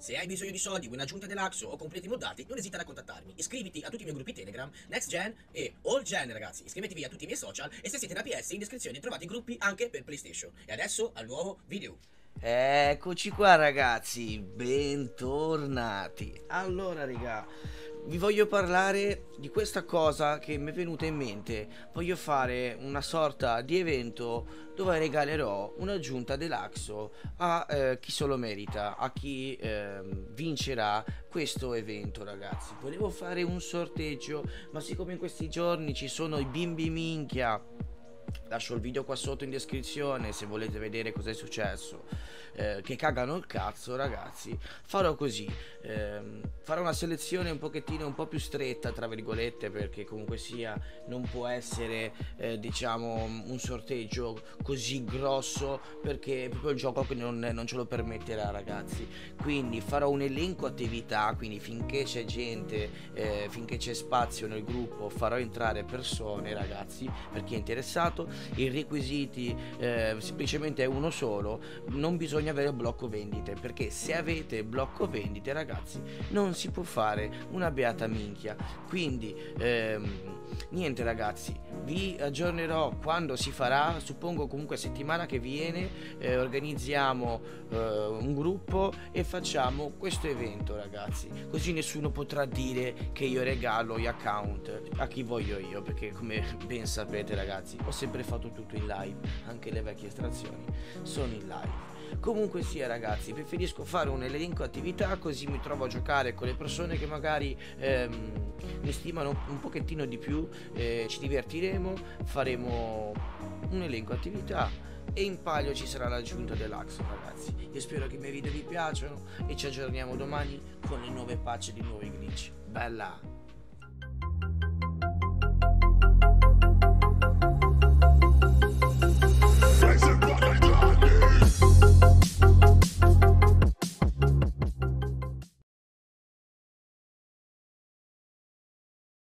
Se hai bisogno di soldi, vuoi un'aggiunta dell'Axo o completi moddati, non esitare a contattarmi. Iscriviti a tutti i miei gruppi Telegram, Next Gen e All Gen, ragazzi. Iscrivetevi a tutti i miei social e se siete da PS in descrizione trovate i gruppi anche per PlayStation. E adesso al nuovo video. Eccoci qua ragazzi, bentornati. Allora raga, vi voglio parlare di questa cosa che mi è venuta in mente. Voglio fare una sorta di evento dove regalerò un'aggiunta dell'Axo a chi se lo merita, a chi vincerà questo evento ragazzi. Volevo fare un sorteggio, ma siccome in questi giorni ci sono i bimbi minchia, lascio il video qua sotto in descrizione se volete vedere cosa è successo, che cagano il cazzo ragazzi. Farò così, farò una selezione un pochettino un po' più stretta tra virgolette, perché comunque sia non può essere diciamo un sorteggio così grosso, perché proprio il gioco che non ce lo permetterà ragazzi. Quindi farò un elenco attività, quindi finché c'è gente, finché c'è spazio nel gruppo farò entrare persone ragazzi, per chi è interessato. I requisiti semplicemente è uno solo: non bisogna avere blocco vendite, perché se avete blocco vendite ragazzi non si può fare una beata minchia. Quindi niente ragazzi, vi aggiornerò quando si farà. Suppongo comunque settimana che viene organizziamo un gruppo e facciamo questo evento ragazzi, così nessuno potrà dire che io regalo gli account a chi voglio io, perché come ben sapete ragazzi ho sempre fatto tutto in live, anche le vecchie estrazioni sono in live. Comunque sia ragazzi, preferisco fare un elenco attività, così mi trovo a giocare con le persone che magari mi stimano un pochettino di più, ci divertiremo, faremo un elenco attività e in palio ci sarà l'aggiunta dell'Axo ragazzi. Io spero che i miei video vi piacciono e ci aggiorniamo domani con le nuove patch di nuovi glitch. Bella!